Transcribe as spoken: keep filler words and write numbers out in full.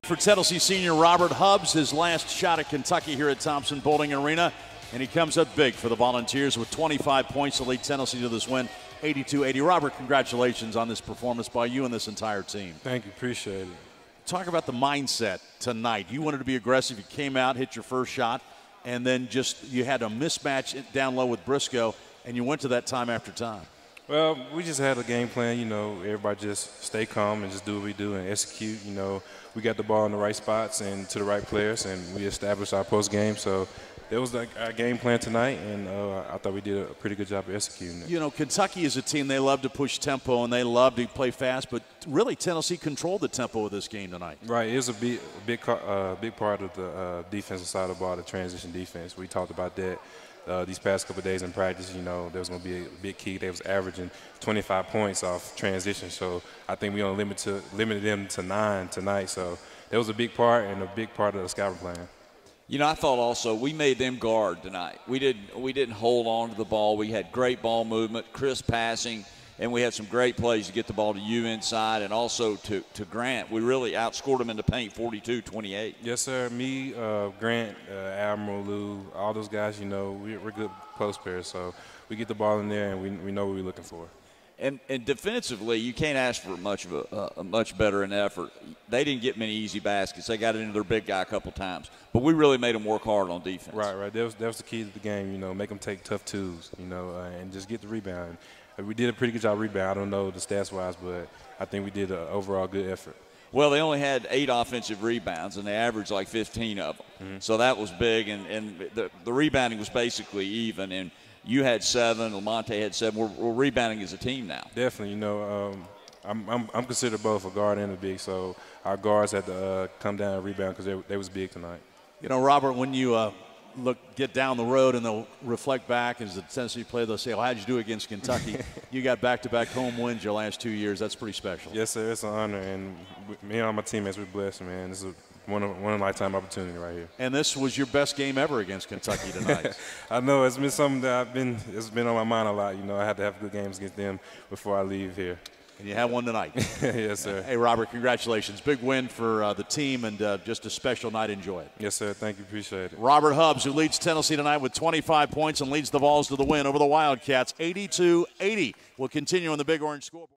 For Tennessee senior Robert Hubbs, his last shot at Kentucky here at Thompson Bowling Arena, and he comes up big for the Volunteers with twenty-five points to lead Tennessee to this win, eighty-two eighty. Robert, congratulations on this performance by you and this entire team. Thank you, appreciate it. Talk about the mindset tonight. You wanted to be aggressive. You came out, hit your first shot, and then just you had a mismatch down low with Briscoe, and you went to that time after time. Well, we just had a game plan, you know, everybody just stay calm and just do what we do and execute. You know, we got the ball in the right spots and to the right players, and we established our post game. So that was like our game plan tonight, and uh, I thought we did a pretty good job of executing it. You know, Kentucky is a team, they love to push tempo and they love to play fast, but really Tennessee controlled the tempo of this game tonight. Right, it was a big, big, uh, big part of the uh, defensive side of the ball, the transition defense. We talked about that. Uh, these past couple of days in practice, you know, there was going to be a big key. They was averaging twenty-five points off transition, so I think we only limit to, limited them to nine tonight. So that was a big part and a big part of the scouting plan. You know, I thought also we made them guard tonight. We didn't we didn't hold on to the ball. We had great ball movement, crisp passing, and we had some great plays to get the ball to you inside and also to, to Grant. We really outscored them in the paint forty-two twenty-eight. Yes, sir. Me, uh, Grant, uh, Admiral, Lou, all those guys, you know, we, we're good post players. So we get the ball in there and we, we know what we're looking for. And, and defensively, you can't ask for much of a, a much better an effort. They didn't get many easy baskets. They got it into their big guy a couple times. But we really made them work hard on defense. Right, right. That was, that was the key to the game, you know, make them take tough twos, you know, uh, and just get the rebound. We did a pretty good job rebound. I don't know the stats-wise, but I think we did an overall good effort. Well, they only had eight offensive rebounds, and they averaged like fifteen of them. Mm-hmm. So that was big, and, and the, the rebounding was basically even. And you had seven, Lamonte had seven. We're, we're rebounding as a team now. Definitely. You know, um, I'm, I'm, I'm considered both a guard and a big, so our guards had to uh, come down and rebound because they, they was big tonight. You know, Robert, when you uh, – look, get down the road and they'll reflect back as the Tennessee play. They'll say, "Oh, how'd you do against Kentucky?" You got back-to-back home wins your last two years. That's pretty special. Yes, sir. It's an honor, and me and all my teammates, we're blessed, man. This is a one of one of a lifetime opportunity right here. And this was your best game ever against Kentucky tonight. I know it's been something that I've been. It's been on my mind a lot. You know, I had to have good games against them before I leave here. And you had one tonight. Yes, sir. Hey, Robert, congratulations. Big win for uh, the team and uh, just a special night. Enjoy it. Yes, sir. Thank you. Appreciate it. Robert Hubbs, who leads Tennessee tonight with twenty-five points and leads the Vols to the win over the Wildcats, eighty-two eighty. We'll continue on the Big Orange scoreboard.